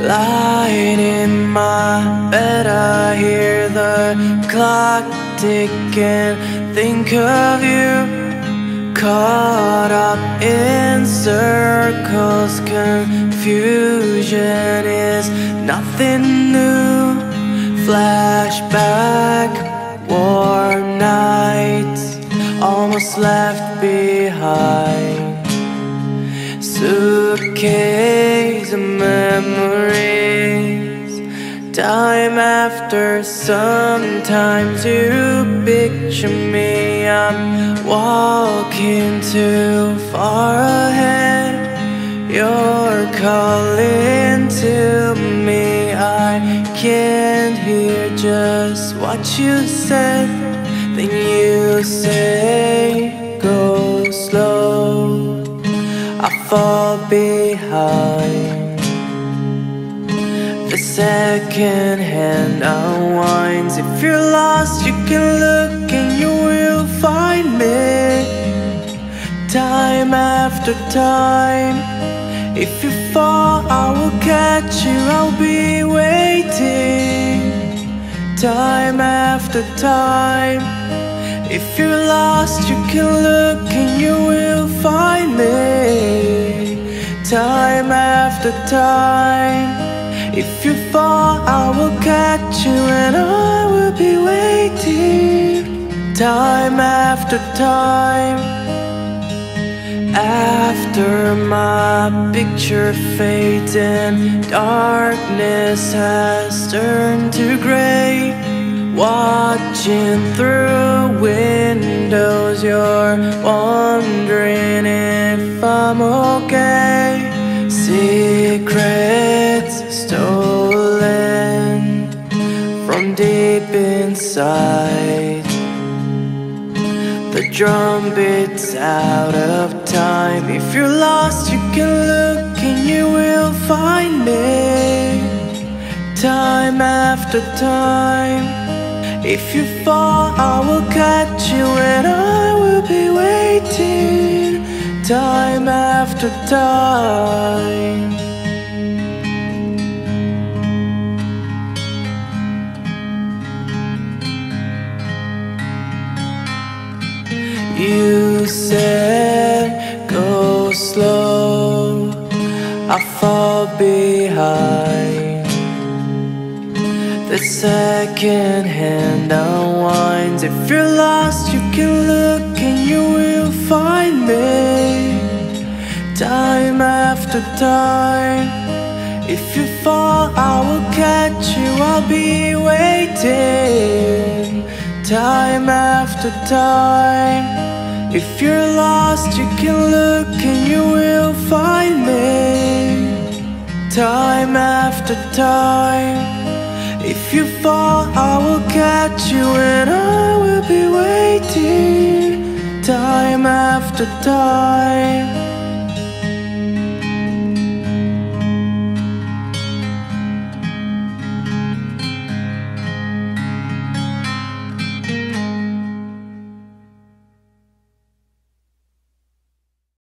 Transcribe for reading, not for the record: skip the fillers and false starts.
Lying in my bed, I hear the clock ticking. Think of you, caught up in circles. Confusion is nothing new. Flashback, warm nights, almost left behind. Suitcase of memories, time after. Sometimes you picture me, I'm walking too far ahead. You're calling to me, I can't hear just what you said. Then you say, go slow, I fall behind. The second-hand unwinds. If you're lost, you can look and you will find me. Time after time. If you fall, I will catch you, I'll be waiting. Time after time. If you're lost, you can look and you will find me. Time after time. If you fall, I will catch you and I will be waiting. Time after time. After my picture fades and darkness has turned to gray, watching through windows, you're wondering if I'm okay. Secrets stolen from deep inside. The drum beats out of time. If you're lost, you can look and you will find me. Time after time. If you fall, I will catch you and I will be waiting. Time after time. You said, go slow, I fall behind. The second-hand unwinds. If you're lost, you can look and you will find me. Time after time. If you fall, I will catch you, I'll be waiting. Time after time. If you're lost, you can look and you will find me. Time after time. If you fall, I will catch you and I will be waiting. Time after time.